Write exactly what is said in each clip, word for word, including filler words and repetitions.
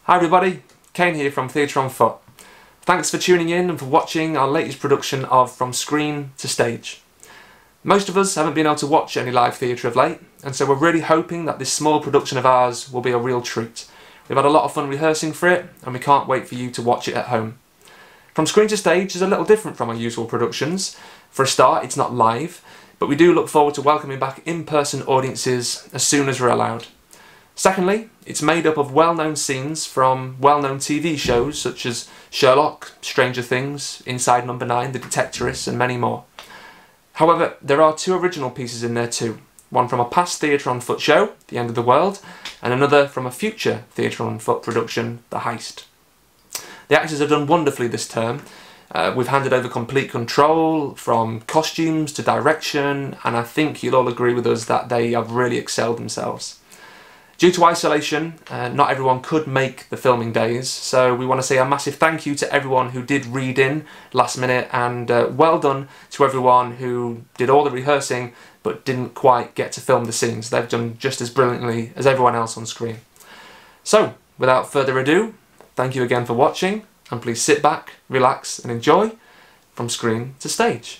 Hi everybody, Kane here from Theatre on Foot. Thanks for tuning in and for watching our latest production of From Screen to Stage. Most of us haven't been able to watch any live theatre of late, and so we're really hoping that this small production of ours will be a real treat. We've had a lot of fun rehearsing for it, and we can't wait for you to watch it at home. From Screen to Stage is a little different from our usual productions. For a start, it's not live, but we do look forward to welcoming back in-person audiences as soon as we're allowed. Secondly, it's made up of well-known scenes from well-known T V shows such as Sherlock, Stranger Things, Inside Number nine, The Detectorists and many more. However, there are two original pieces in there too. One from a past Theatre on Foot show, The End of the World, and another from a future Theatre on Foot production, The Heist. The actors have done wonderfully this term. Uh, we've handed over complete control from costumes to direction, and I think you'll all agree with us that they have really excelled themselves. Due to isolation, uh, not everyone could make the filming days, so we want to say a massive thank you to everyone who did read in last minute, and uh, well done to everyone who did all the rehearsing but didn't quite get to film the scenes. They've done just as brilliantly as everyone else on screen. So, without further ado, thank you again for watching, and please sit back, relax and enjoy From Screen to Stage.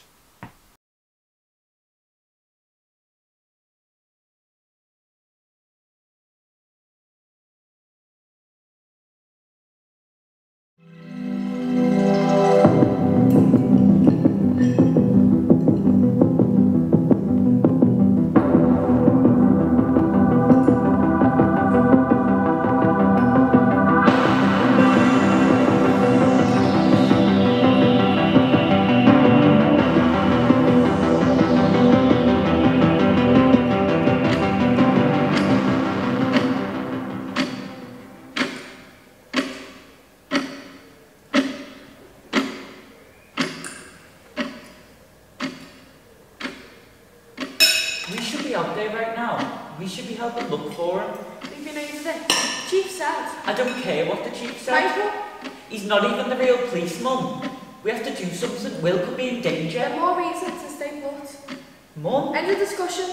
We should be out there right now. We should be helping look for him. We've been over there. Chief said. I don't care what the chief said. Michael? He's not even the real police, Mum. We have to do something. Will could be in danger. There are more reasons to stay put. Mum? End of discussion.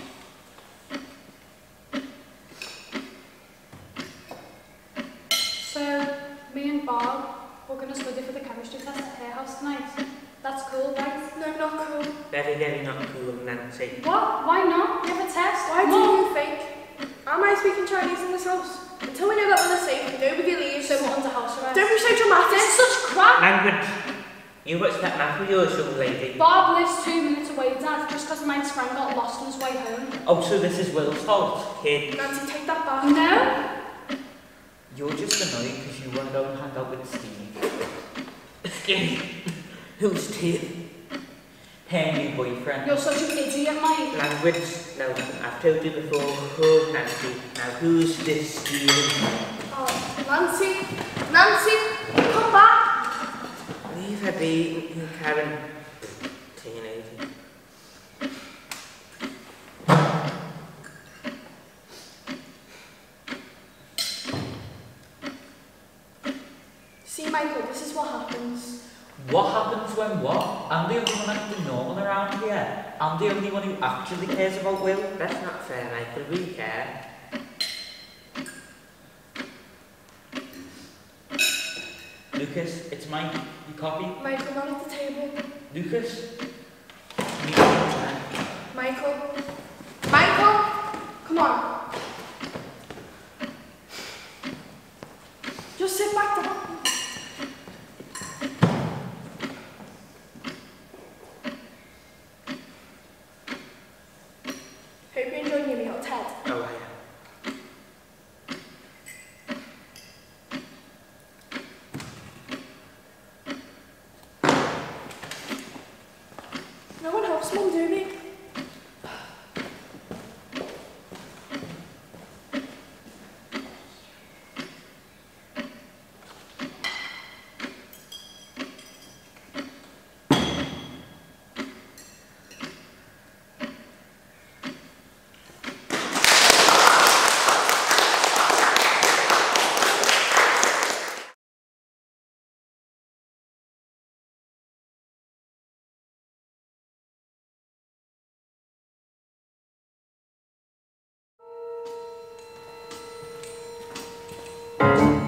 So, me and Bob, we're going to study for the chemistry test at her house tonight. That's cool, right? No, not cool. Very, very not cool, Nancy. What? Why not? We have a test. Why do you think? Am I speaking Chinese in this house? Until we know that we're safe, nobody leaves. So we're under house arrest. Don't be so dramatic. This is such crap. Language. You watch that map with yours, young lady. Bob lives two minutes away, Dad, just because my friend got lost on his way home. Oh, so this is Will's fault, kid. Nancy, take that back. No. You're just annoyed because you want to go and hang out with Steve. Who's Steve? Her new boyfriend. You're such an idiot, Mike. Language. No, I've told you before. Oh, Nancy. Now, who's this Steve? Oh, Nancy. Nancy, come back. Leave her be, Karen. Teenager. See, Michael, this is what happens. What happens when what? I'm the only one acting normal around here. I'm the only one who actually cares about Will. That's not fair, Michael. We care. Lucas, it's Mike. You copy? Michael, not at the table. Lucas? Michael. Michael! Come on. Just sit back down. Hope you're enjoying your meal, Ted. Oh, yeah. No one helps Mum, do they?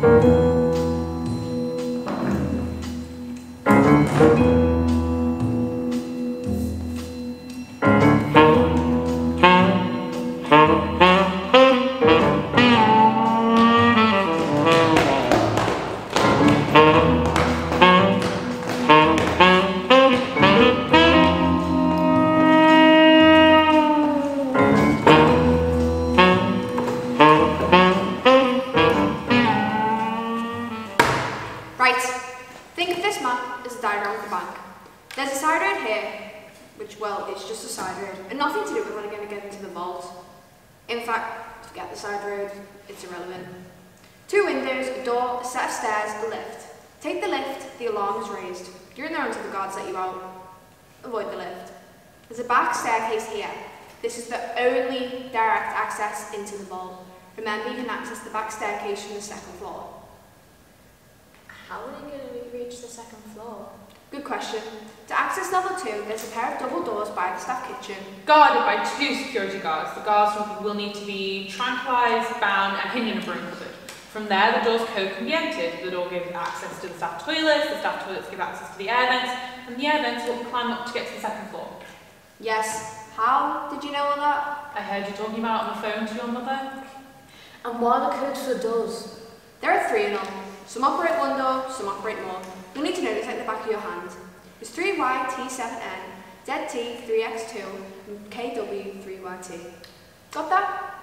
Right, think of this map as a diagram of the bank. There's a side road here, which, well, it's just a side road, and nothing to do with when I'm going to get into the vault. In fact, forget the side road, it's irrelevant. Two windows, a door, a set of stairs, a lift. Take the lift, the alarm is raised. You're in there until the guards let you out. Avoid the lift. There's a back staircase here. This is the only direct access into the vault. Remember, you can access the back staircase from the second floor. How are they going to reach the second floor? Good question. To access level two, there's a pair of double doors by the staff kitchen. Guarded by two security guards. The guards will need to be tranquilized, bound, and hidden in a broom cupboard. From there, the door's code can be entered. The door gives access to the staff toilets, the staff toilets give access to the air vents, and the air vents will climb up to get to the second floor. Yes. How did you know all that? I heard you talking about it on the phone to your mother. And what are the codes for the doors? There are three in all. Some operate one door, some operate more. You'll need to know this like the back of your hand. There's three Y T seven N, Z T three X two, and K W three Y T. Got that?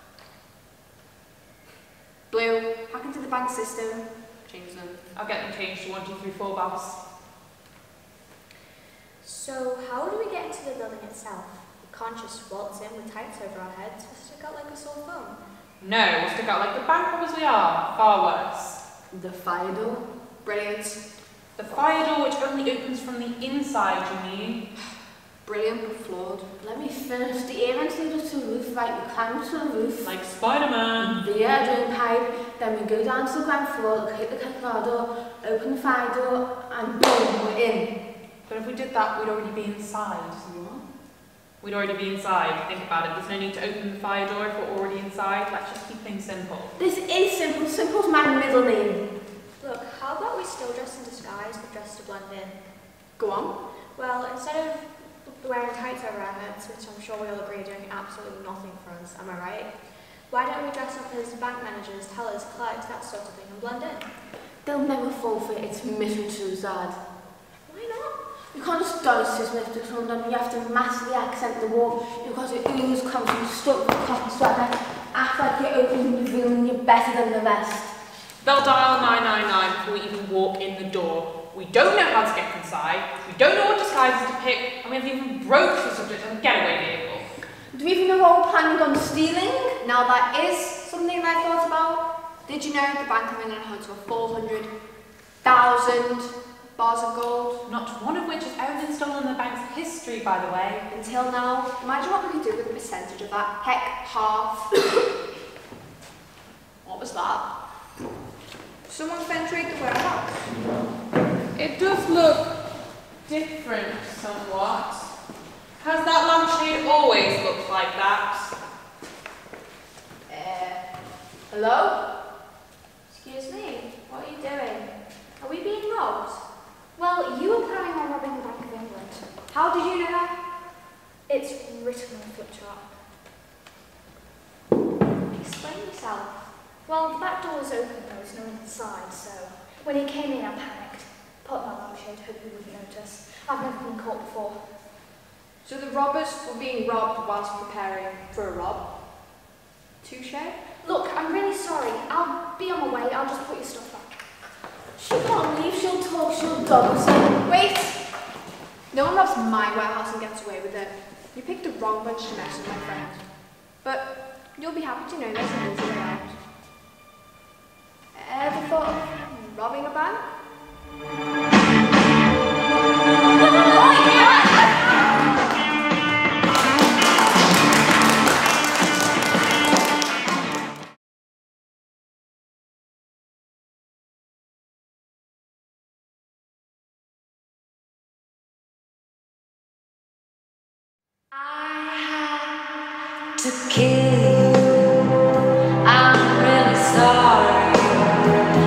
Blue, hack into the bank system, change them. I'll get them changed to one, two, three, four boss. So, how do we get into the building itself? We can't just waltz in with tights over our heads. We'll stick out like a sore thumb. No, we'll stick out like the bank robbers we are. Far worse. The fire door? Brilliant. The fire door which only opens from the inside, you mean? Brilliant but flawed. Let me finish. The air vents lead us to the roof, right? We climb to the roof. Like Spider-Man. The air drain pipe, then we go down to the ground floor, hit the corridor, open the fire door, and boom, we're in. But if we did that, we'd already be inside. What? We'd already be inside. Think about it. There's no need to open the fire door if we're already inside. Let's just keep things simple. This is simple. Simple's my middle name. Look, how about we still dress in disguise but dress to blend in? Go on. Well, instead of wearing tights over our heads, which I'm sure we all agree are doing absolutely nothing for us, am I right? Why don't we dress up as bank managers, tellers, clerks, that sort of thing, and blend in? They'll never fall for it. It's mission suicide. Why not? You can't just dance to Smith to London. You have to massively accent the wall because it ooze comes from stuck with cotton sweater. Act like you're opening the room and you're better than the rest. They'll dial nine nine nine before we even walk in the door. We don't know how to get inside, we don't know what disguises to pick, and we haven't even broached the subject of a getaway vehicle. Do we even know what we're planning on stealing? Now that is something I thought about. Did you know the Bank of England holds over four hundred thousand bars of gold? Not one of which has ever been stolen in the bank's history, by the way. Until now. Imagine what we could do with a percentage of that. Heck, half. What was that? Someone penetrated the warehouse. It does look different somewhat. Has that lampshade always looked like that? Uh, hello? Excuse me, what are you doing? Are we being robbed? Well, you were planning on robbing the Bank of England. How did you know that? It's written on the flip chart. Explain yourself. Well, the back door was open, there was no one inside, so when he came in, I panicked. Put my lampshade, hope he wouldn't notice. I've never been caught before. So the robbers were being robbed whilst preparing for a rob? Touche? Look, I'm really sorry. I'll be on my way. I'll just put your stuff back. She can't leave. She'll talk. She'll double say. Wait! No one robs my warehouse and gets away with it. You picked the wrong bunch to mess with, my friend. But you'll be happy to know there's an easy way out. Ever thought of robbing a bank? To kill you, I'm really sorry.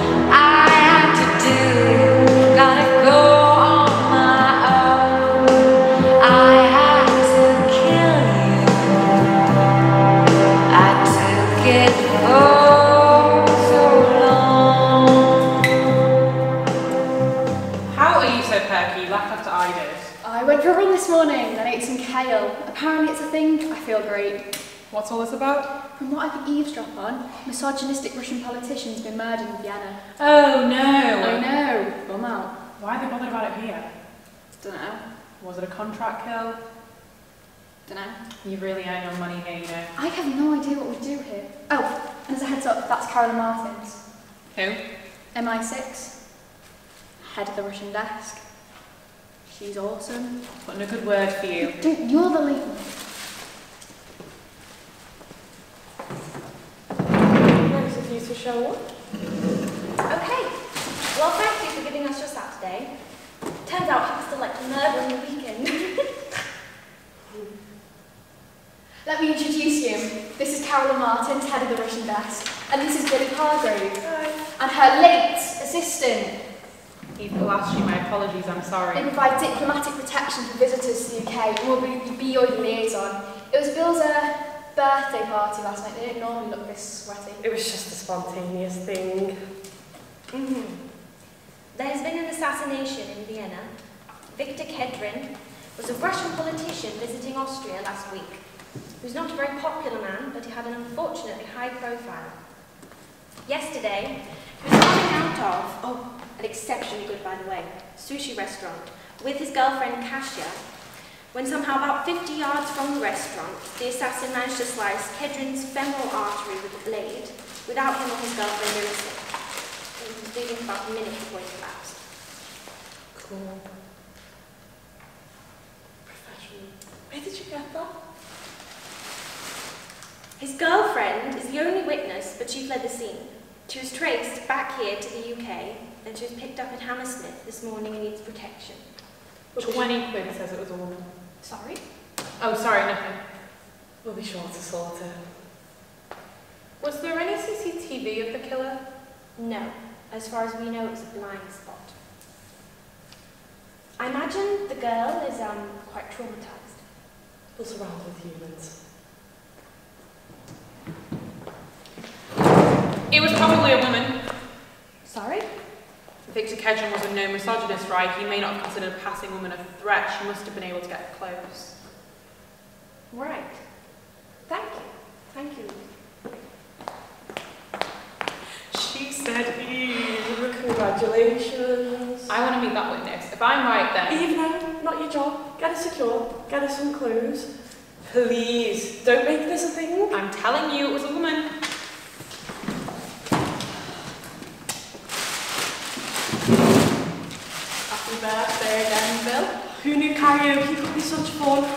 this morning and ate some kale. Apparently it's a thing. I feel great. What's all this about? From what I could eavesdrop on, misogynistic Russian politician's been murdered in Vienna. Oh no! I know. Bum out. Why are they bothered about it here? Dunno. Was it a contract kill? Dunno. You really earn your money here, you know. I have no idea what we do here. Oh, and as a heads up, that's Carolyn Martins. Who? M I six. Head of the Russian desk. She's awesome. Putting a good word for you. Dude, you're the lead. Nice of you to show up. Okay. Well, thank you for giving us your Saturday. Turns out people still like to murder on the weekend. Let me introduce you. This is Carolyn Martins, head of the Russian desk. And this is Billy Hargrave. Hi. And her late assistant. People asked you my apologies, I'm They sorry. provide diplomatic protection for visitors to the U K and will be, be your liaison. It was Bill's uh, birthday party last night. They didn't normally look this sweaty. It was just a spontaneous thing. Mm-hmm. There's been an assassination in Vienna. Victor Kedrin was a Russian politician visiting Austria last week. He was not a very popular man, but he had an unfortunately high profile. Yesterday, he was coming out of, oh, an exceptionally good, by the way, sushi restaurant with his girlfriend Kasia, when somehow about fifty yards from the restaurant, the assassin managed to slice Kedrin's femoral artery with a blade without him or his girlfriend noticing. He was bleeding for about a minute before he collapsed. Cool. Professional. Where did you get that? His girlfriend is the only witness, but she fled the scene. She was traced back here to the U K, then she was picked up in Hammersmith this morning and needs protection. twenty quid says it was a woman. Sorry? Oh, sorry, nothing. We'll be sure to sort it. Was there any C C T V of the killer? No. As far as we know, it's a blind spot. I imagine the girl is um quite traumatized. We'll surround with humans. It was probably a woman. Sorry? Victor Kedrin was a known misogynist, right? He may not have considered a passing woman a threat. She must have been able to get close. Right. Thank you. Thank you. She said Eve. Congratulations. I want to meet that witness. If I'm right, then... Eve, no, not your job. Get her secure. Get her some clues. Please, don't make this a thing. I'm telling you, it was a woman. Happy birthday again, Bill. Who knew karaoke could be such fun?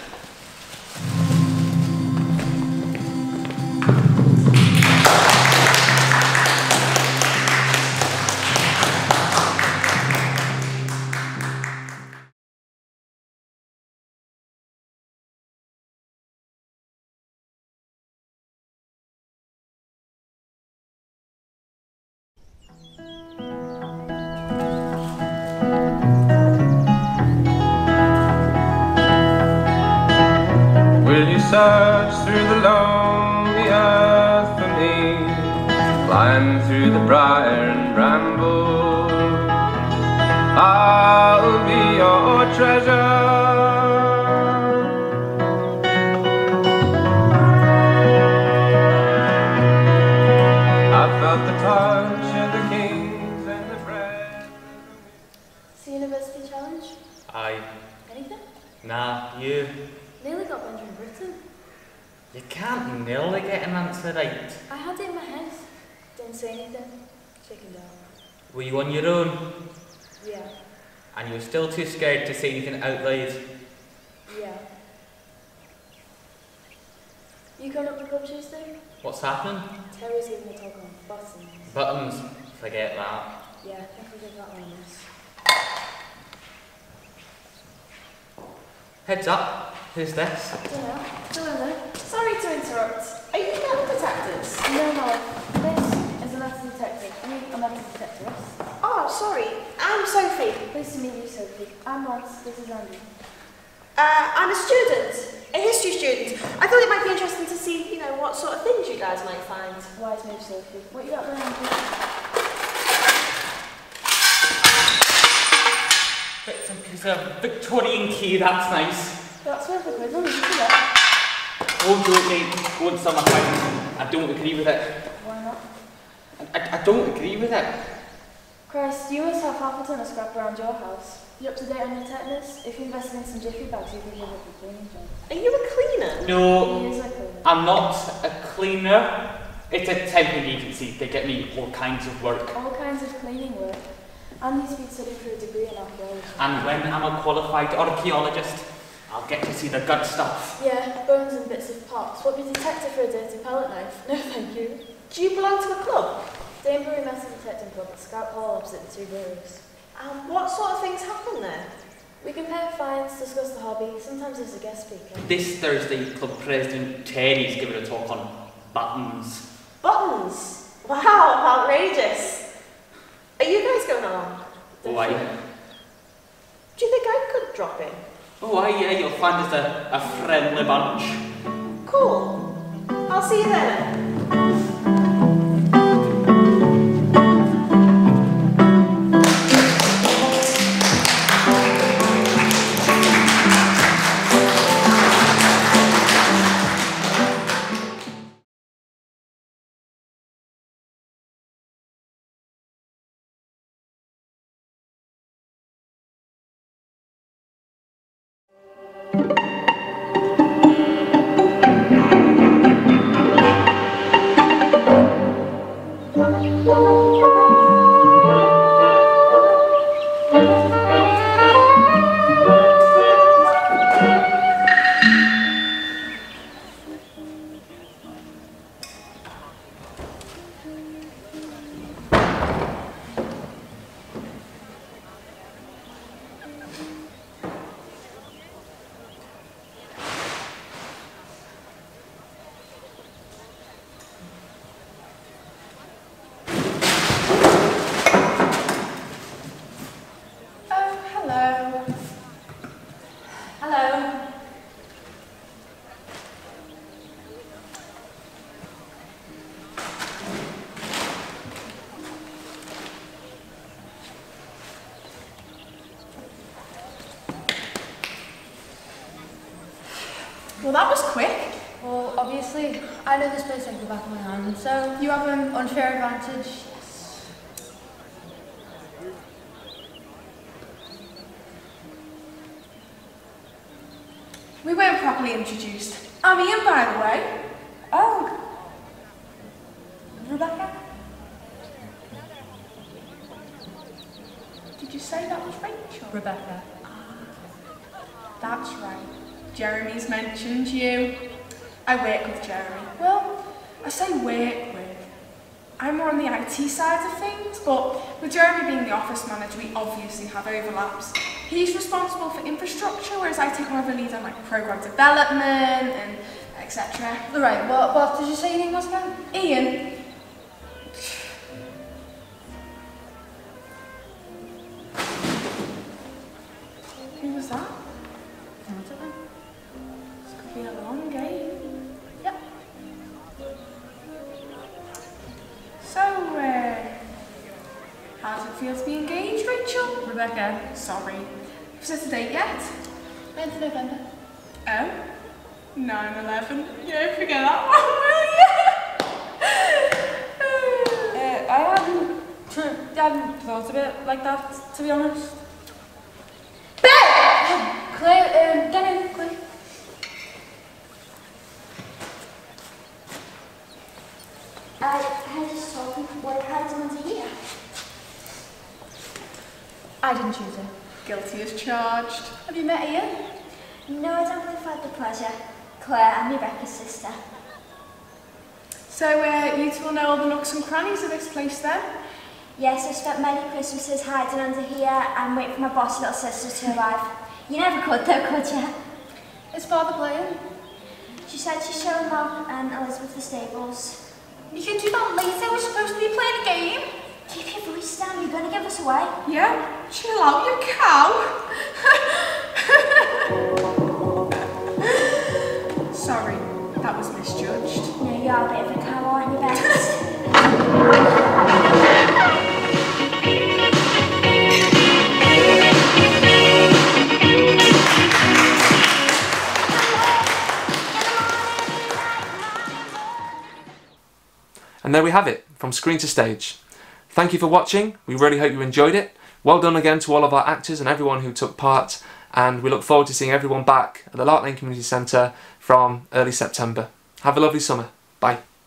Search through the lonely earth for me, climb through the briar and bramble. I'll be your treasure. I felt the touch of the kings and the bread. It's the University Challenge? Aye. Anything? Nah, you. Nearly got Benjamin Britten. You can't nearly get an answer right. I had it in my head. Didn't say anything. Chickened out. Were you on your own? Yeah. And you were still too scared to say anything out loud? Yeah. You going up to pub Tuesday? What's happening? Terry's giving a talk on buttons. Buttons. Forget that. Yeah, I think we'll give that one a miss. Heads up. Who's this? Dunno. Hello. Sorry to interrupt. Are you metal detectors? No, no. This is a metal detector. I mean, a metal detectorist. Oh, sorry. I'm Sophie. Pleased to meet you, Sophie. I'm Ross. This is Andy. Uh, I'm a student, a history student. I thought it might be interesting to see, you know, what sort of things you guys might find. Wise move, Sophie. What you got there, Andy? It's a Victorian key, that's nice. That's worth a quid, isn't it? Won't do it, mate. Won't sell my price. I don't agree with it. Why not? I, I don't agree with it. Chris, you must have half a ton of scrap around your house. You up to date on your tetanus? If you invested in some jiffy bags, you could give up a cleaning job. Are you a cleaner? No, He is a cleaner. I'm not a cleaner. It's a temping agency. They get me all kinds of work. All kinds of cleaning work. And he's been studying for a degree in archaeology. And when I'm a qualified archaeologist, I'll get to see the good stuff. Yeah, bones and bits of parts. What be detected for a dirty palette knife? No, thank you. Do you belong to a club? Danbury Metal Detecting Club at Scout Hall opposite the two breweries. Um, what sort of things happen there? We compare finds, discuss the hobby, sometimes there's a guest speaker. This Thursday, Club President Terry's giving a talk on buttons. Buttons? Wow, outrageous. Are you guys going along? Oh, I... Do you think I could drop in? Oh, I, yeah, you'll find us a, a friendly bunch. Cool. I'll see you then. Well, that was quick. Well, obviously, I know this place like the back of my hand, so you have an unfair advantage. Yes. We weren't properly introduced. I'm Ian, by the way. Oh. Rebecca? Did you say that was Rachel? Rebecca. That's right. Jeremy's mentioned you. I work with Jeremy. Well, I say work with. I'm more on the I T side of things, but with Jeremy being the office manager, we obviously have overlaps. He's responsible for infrastructure, whereas I take more of a lead on like program development and et cetera. Right, what, what did you say your name was again? Ian. Who was that? I don't know. This could be a long game. Yep. So, uh, how does it feel to be engaged, Rachel? Rebecca. Sorry. Have you set a date yet? ninth of November. Oh? nine eleven. You don't forget that one, will you? Uh, I hadn't, I hadn't thought of it like that, to be honest. Claire, um, get in, quick. I had just talking what had someone to hear. I didn't choose her. Guilty as charged. Have you met Ian? No, I don't believe I had the pleasure. Claire, I'm Rebecca's sister. So, uh, you two will know all the nooks and crannies of this place then? Yes, I spent many Christmases hiding under here and waiting for my boss's little sister to arrive. You never could though, could you? Is Father playing? She said she's showing Mom and Elizabeth the stables. You can do that later, we're supposed to be playing a game. Keep your voice down, you're going to give us away. Yeah? Chill out, you cow. Sorry, that was misjudged. No, you are a bit of a cow, aren't you, Bess? there we have it, from screen to stage. Thank you for watching, we really hope you enjoyed it. Well done again to all of our actors and everyone who took part, and we look forward to seeing everyone back at the Lark Lane Community Centre from early September. Have a lovely summer. Bye.